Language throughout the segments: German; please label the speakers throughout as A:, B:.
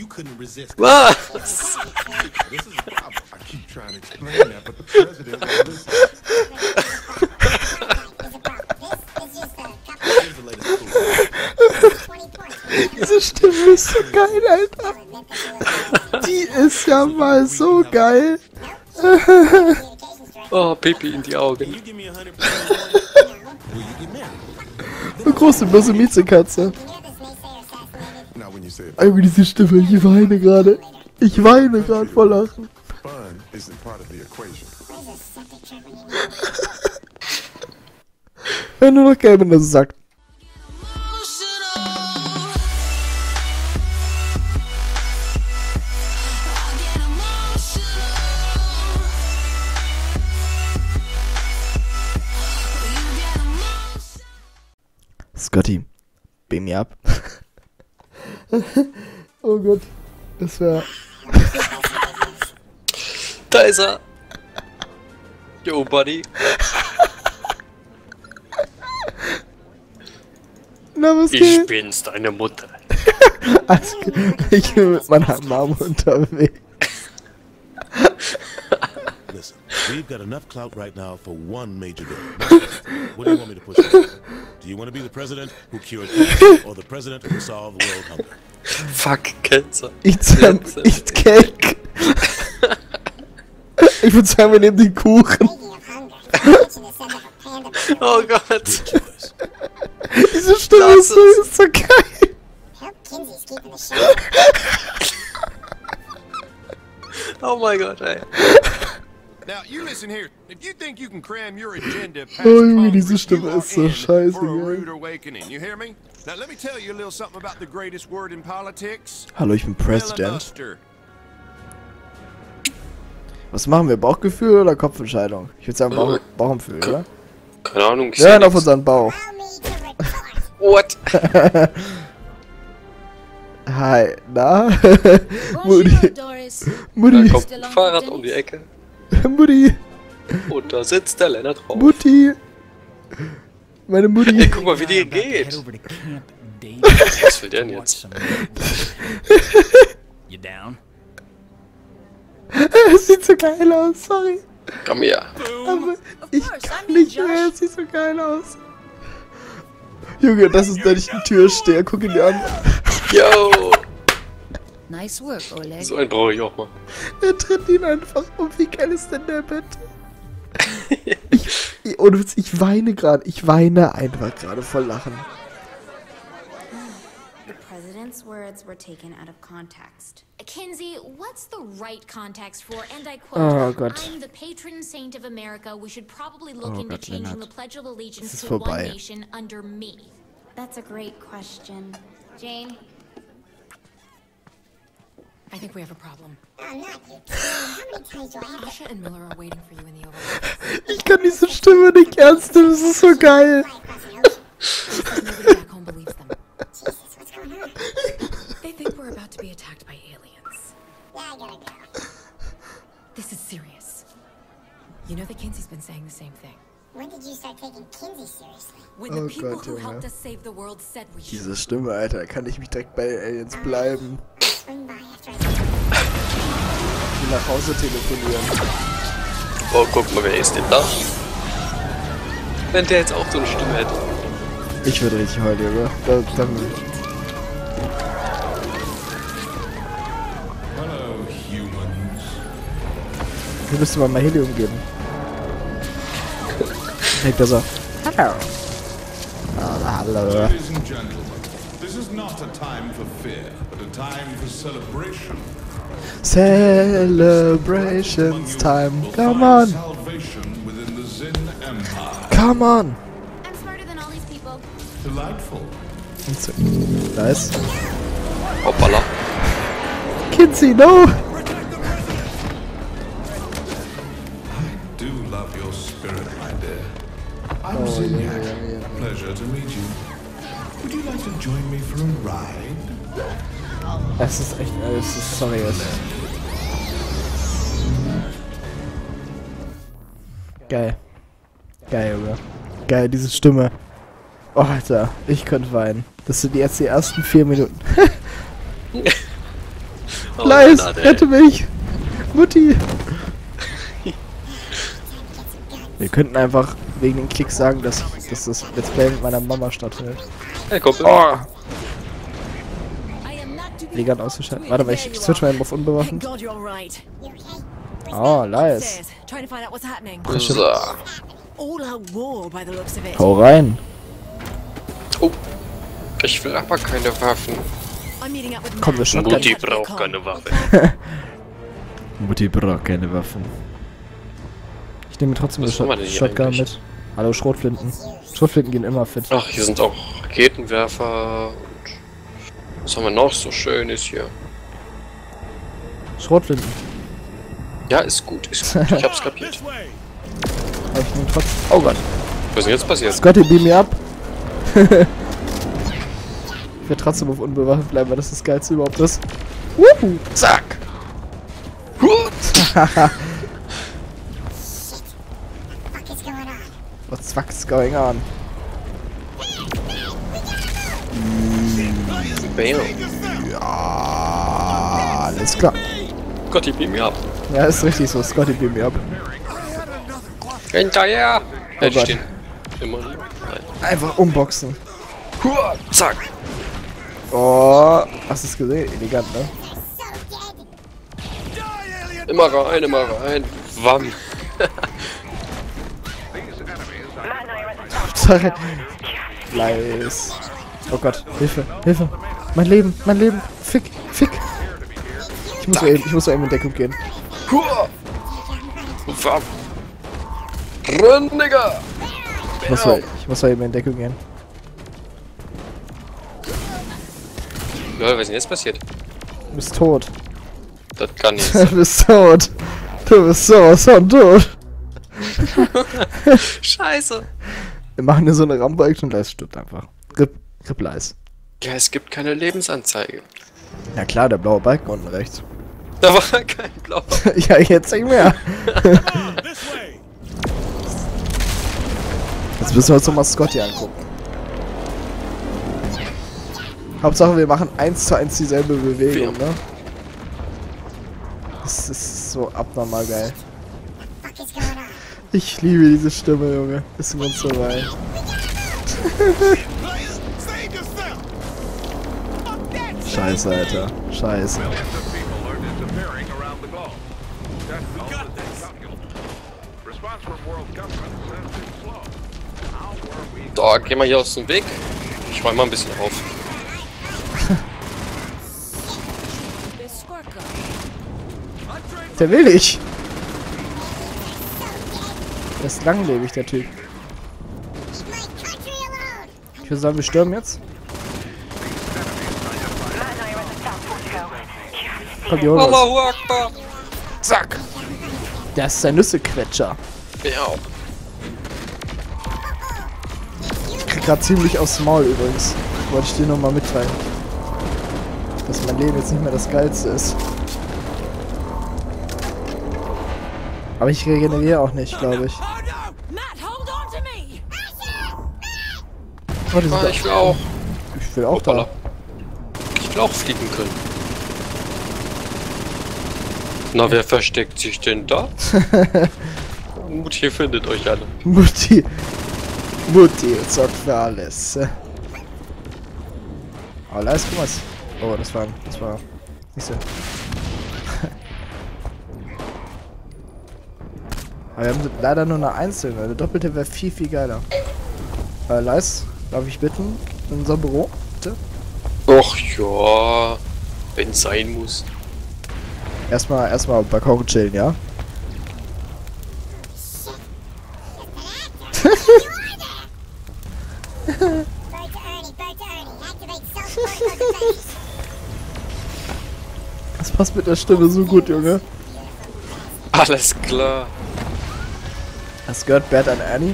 A: Was?
B: Diese Stimme ist so geil, Alter. Die ist ja mal so geil.
A: Oh, Pipi in die Augen.
B: Eine große, böse Miezekatze. Irgendwie diese Stimme, ich weine gerade. Ich weine gerade vor Lachen. Wenn nur noch geil, wenn das sagt. Scotty, beam me up. Oh Gott, das wäre...
A: Da ist er. Yo, Buddy.
B: Na, was
A: Ich
B: geht?
A: bin's, deine Mutter.
B: Also, ich bin mit meiner Mom unterwegs.
C: Listen, we've got enough clout right now for one major deal. What do you want me to push for? Do you want to be the president who cured cancer or the president who solved world hunger?
A: Fuck, Cancer.
B: Eat cake. Ich würde sagen, wir nehmen den Kuchen.
A: Oh Gott.
B: Diese Stimme ist so geil.
A: Oh mein Gott, ey.
D: Now you listen here. If you think you can cram your agenda past
B: Oh Junge, diese
D: Congress,
B: Stimme
D: you are
B: ist so
D: in
B: scheiße,
D: for a
B: geil.
D: rude awakening. You hear me? Now let me tell you a little something about the greatest word in politics.
B: Hallo, ich bin President.
D: Filibuster.
B: Was machen wir? Bauchgefühl oder Kopfentscheidung? Ich würde sagen Bauchgefühl, oder?
A: Keine Ahnung, ich
B: Wir hören auf unseren Bauch.
A: What?
B: Hi, na?
E: Bonjour,
B: Mutti.
E: Doris.
A: Da
B: Mutti.
A: kommt ein Fahrrad um die Ecke.
B: Mutti.
A: Und da sitzt der Lennart drauf.
B: Mutti. Meine Mutti.
A: Ey, guck mal, wie die geht. Was will der denn jetzt?
F: You down?
B: Es sieht so geil aus, sorry.
A: Komm her.
B: Aber ich kann nicht mehr, es sieht so geil aus. Junge, das ist, wenn ich in die Tür stehe. Guck ihn dir an.
A: Yo.
E: Nice work, Oleg.
A: So einen brauche ich auch mal.
B: Er tritt ihn einfach um. Wie geil ist denn der bitte? Ohne Witz, ich weine gerade. Ich weine einfach gerade vor Lachen.
G: The president's words were taken out of context.
H: Kinsey, what's the right context for, and I quote,
B: Oh Gott.
H: I'm the patron saint of America. We should probably
B: Oh
H: look into
B: Gott,
H: changing
B: Lennart.
H: the Pledge of Allegiance
B: ist
H: to one
B: vorbei.
H: nation under me.
G: That's a great question. Jane?
I: I think we have a problem.
G: I'm not you. How many times do I have to
I: Asha and Miller are waiting for you in the Oval Office.
B: Ich kann diese Stimme nicht ernst nehmen. Das ist so geil.
G: fly across an ocean?
I: She said nobody back home believes them.
G: Jesus, what's going on?
I: They think we're about to be attacked by aliens.
G: Yeah, I gotta go.
I: This is serious. You know that Kinsey's been saying the same thing.
G: When did you start taking Kinsey seriously?
I: When the
B: Oh
I: people
B: Gott,
I: who
B: Junge.
I: helped us save the world said we should.
B: Diese Stimme, Alter. Kann ich mich direkt bei Aliens bleiben.
G: Swing by after I
B: Die nach Hause telefonieren.
A: Oh, guck mal, wer ist denn da? Wenn der jetzt auch so eine Stimme hätte.
B: Ich würde richtig heulen, Junge.
C: Hello, humans.
B: Wir müssen mal Helium geben. Hey, besser. Hallo. Hallo.
C: Ladies and gentlemen, this is not a time for fear, but a time for celebration.
B: Celebrations time.
C: Will
B: Come
C: find
B: on.
C: salvation within the Zin Empire.
B: Come on.
H: I'm smarter than all these people.
C: Delightful.
B: Nice.
A: Hoppala.
B: Kinsey, no.
C: Do love your spirit, my dear. I'm Zinyak. Pleasure to meet you. Would you like to join me for a ride?
B: Es ist echt, es ist sorry. Geil. Geil, Junge. Geil, diese Stimme. Oh, Alter, ich könnte weinen. Das sind jetzt die ersten 4 Minuten.
A: Oh,
B: Leis,
A: Granate,
B: rette mich! Mutti! Wir könnten einfach wegen den Klicks sagen, dass das Let's Play mit meiner Mama stattfindet.
A: Hey, Kumpel.
B: Oh! Legan ausgeschaltet. Warte mal, ich switch mal eben auf unbewaffnet.
I: God you're right.
B: Oh, nice.
I: Stairs, trying to find out what's happening.
A: So.
I: All out war by the looks of it.
B: Hau rein!
A: Oh. Ich will aber keine Waffen.
I: I'm meeting up with
B: Komm, wir Shotgun.
A: Mutti braucht keine Waffe.
B: Mutti braucht keine Waffen. Ich nehme trotzdem
A: Was
B: eine
A: haben wir denn hier
B: Shotgun
A: eigentlich?
B: mit. Hallo, Schrotflinten. Schrotflinten gehen immer fit.
A: Ach, hier sind auch Raketenwerfer. Und was haben wir noch so Schönes hier?
B: Schrotflinten.
A: Ja, ist gut, ist gut. Ich hab's kapiert.
C: This way.
B: Aber ich nehme trotzdem. Oh Gott.
A: Was ist denn jetzt passiert?
B: Scotty, beam me up. Ich werde trotzdem auf unbewaffnet bleiben, weil das das Geilste überhaupt ist. Wuhu. Zack. What the fuck is going on?
A: Bam.
B: Ja, alles klar.
A: Gott, ich beam mir ab.
B: Ja, ist richtig so. Scotty, beam me up.
A: Hinterher! Hätte
B: Gott.
A: ich den. Immer noch. Nein.
B: Einfach umboxen.
A: Huah, zack!
B: Oh, hast du es gesehen? Elegant, ne?
A: Immer rein. Wamm.
B: Nice. Oh Gott, Hilfe, Hilfe. Mein Leben. Fick. Ich muss so eben in Deckung gehen.
A: Huah! Wamm. Renn, Digga!
B: Ich muss so eben in Deckung gehen.
A: Lol, was ist denn jetzt passiert?
B: Du bist tot.
A: Das kann nicht
B: Du
A: sein.
B: bist tot. Du bist sowas von tot.
A: Scheiße!
B: Wir machen hier so eine Rambo-Action und Leis stirbt einfach. Rip Leis.
A: Ja, es gibt keine Lebensanzeige.
B: Ja klar, der blaue Balken unten rechts.
A: Da war kein blauer.
B: Ja, jetzt nicht mehr.
C: This way.
B: Jetzt müssen wir uns nochmal Scotty angucken. Hauptsache, wir machen 1:1 dieselbe Bewegung, ne? Das ist so abnormal geil. Ich liebe diese Stimme, Junge. Ist mir so weit. Scheiße, Alter. Scheiße.
A: Da, geh mal hier aus dem Weg. Ich räume mal ein bisschen auf.
B: Der will nicht. Der ist langlebig, der Typ. Ich würde sagen, wir stürmen jetzt. Komm, die holen uns.
A: Allahu Akbar!
B: Zack. Der ist der Nüssequetscher.
A: Ja.
B: Ich krieg grad ziemlich aufs Maul übrigens. Wollte ich dir nur mal mitteilen. Dass mein Leben jetzt nicht mehr das Geilste ist. Aber ich regeneriere auch nicht, glaube ich.
I: Matt, hold on to me!
B: Oh, die sind
A: Ah,
B: da.
A: ich will auch.
B: Ich will auch
A: Hoppala.
B: da.
A: Ich will auch fliegen können. Na, wer versteckt sich denn da? Mutti findet euch alle.
B: Mutti sorgt für alles. Oh, da ist guck mal. Oh, das war nicht so. Aber wir haben leider nur eine einzelne. Eine doppelte wäre viel, viel geiler. Leis, darf ich bitten? In unser Büro, bitte?
A: Och ja, wenn es sein muss.
B: Erstmal auf Balkon chillen, ja? Das passt mit der Stimme so gut, Junge.
A: Alles klar.
B: Hast du gehört, Bert an Ernie?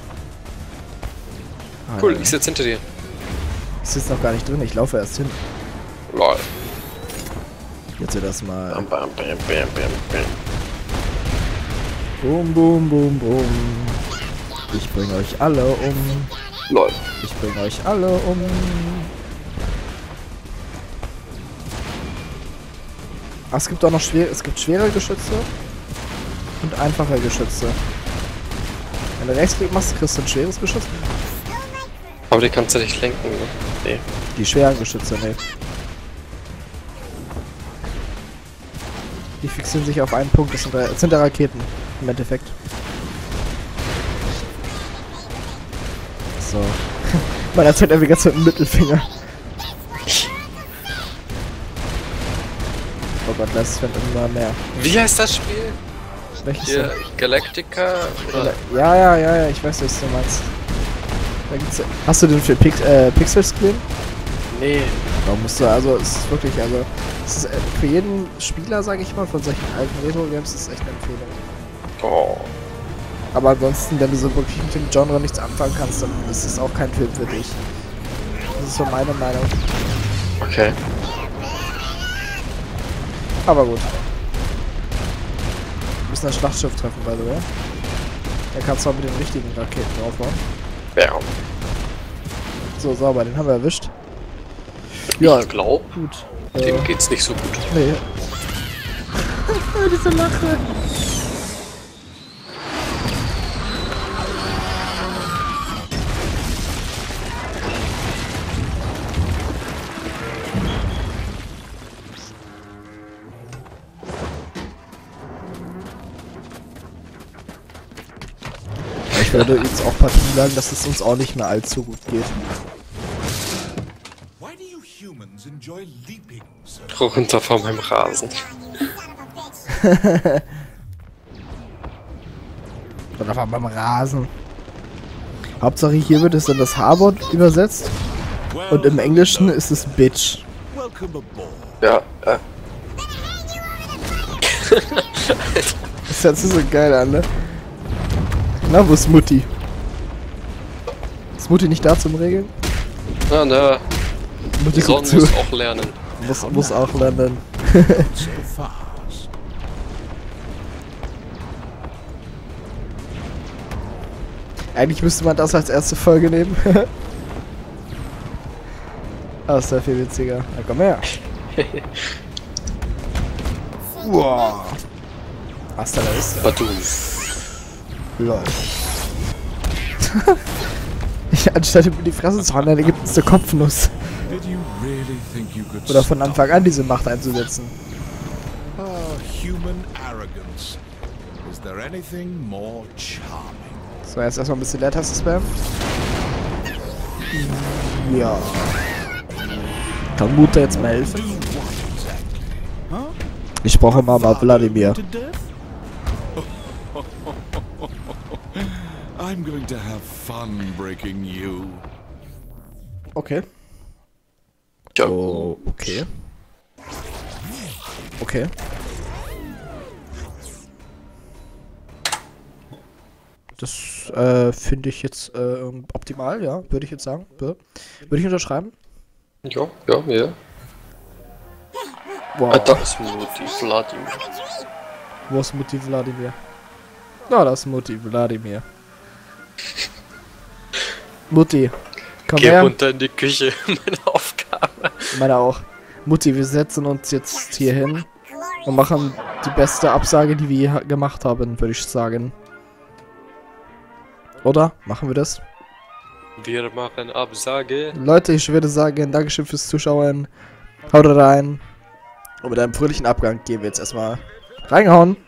B: Ah,
A: Cool,
B: ja.
A: ich sitze hinter dir.
B: Ich sitze noch gar nicht drin, ich laufe erst hin.
A: Lol.
B: Jetzt wird das mal.
A: Bam, bam, bam, bam, bam, bam.
B: Boom, boom, boom, boom. Ich bring euch alle um.
A: Lol.
B: Ich bring euch alle um. Aber es gibt auch noch schwere Geschütze und einfache Geschütze. Wenn du Rechtsklick machst, kriegst du ein schweres Geschütz.
A: Aber die kannst du nicht lenken, ne? Nee.
B: Die schweren Geschütze, ne. Die fixieren sich auf einen Punkt, das sind ja Raketen, im Endeffekt. So. Man erzählt irgendwie ganz mit dem Mittelfinger. Oh Gott, das wird immer mehr.
A: Wie heißt das Spiel?
B: Welches
A: Hier,
B: denn?
A: Galactica? Oder?
B: Ja, ich weiß, was du meinst. Da gibt's, hast du den für Pixel-Screen?
A: Nee.
B: Da musst du, also es ist wirklich, also es ist für jeden Spieler, sage ich mal, von solchen alten Retro-Games ist es echt eine Empfehlung.
A: Oh.
B: Aber ansonsten, wenn du so wirklich mit dem Genre nichts anfangen kannst, dann ist es auch kein Film für dich. Das ist so meine Meinung.
A: Okay.
B: Aber gut. Wir müssen das Schlachtschiff treffen, by the way. Da kannst du auch mit den richtigen Raketen draufbauen.
A: Ja.
B: So, sauber, den haben wir erwischt. Ja,
A: Ich glaub,
B: gut.
A: dem geht's nicht so gut.
B: Nee. Diese Lache. Ich würde jetzt auch partout sagen, dass es uns auch nicht mehr allzu gut geht.
D: Why do you humans enjoy leaping so?
A: Runter von meinem Rasen.
B: Oder einfach beim Rasen. Hauptsache hier wird es in das H-Wort übersetzt und im Englischen ist es Bitch.
D: Welcome aboard.
A: Ja,
B: Das hört sich so geil an, ne? Na, wo ist Mutti? Ist Mutti nicht da zum Regeln?
A: na,
B: Mutti
A: Son
B: guckt zu.
A: muss auch lernen.
B: Muss auch lernen.
D: So fast.
B: Eigentlich müsste man das als erste Folge nehmen. Aber ist ja viel witziger. Na komm her. Wow. Was da ist?
A: Badum.
B: Lol. Anstatt über die Fresse zu hauen, dann gibt es eine Kopfnuss.
D: Did you really think you could
B: Oder von Anfang an diese Macht einzusetzen.
D: Ah, human arrogance. Is there anything more charming?
B: So, jetzt erstmal ein bisschen Leertaste spam. Ja. Kann Mutter jetzt mal helfen? Ich brauche Mama Wladimir.
D: I'm going to have fun breaking you.
B: Okay.
A: Ja.
B: Oh, okay. Okay. Das finde ich jetzt optimal, ja, würde ich jetzt sagen. Würde ich unterschreiben.
A: Ja, ja.
B: Wow.
A: Ah, da ist Mutti Vladimir.
B: Wo ist Mutti Wladimir? Na, da ist Mutti Wladimir. Mutti, komm
A: Geh
B: her.
A: runter in die Küche, meine Aufgabe.
B: Meine auch. Mutti, wir setzen uns jetzt hier hin und machen die beste Absage, die wir je gemacht haben, würde ich sagen. Oder? Machen wir das?
A: Wir machen Absage.
B: Leute, ich würde sagen, Dankeschön fürs Zuschauen. Haut rein. Und mit einem fröhlichen Abgang gehen wir jetzt erstmal reingehauen.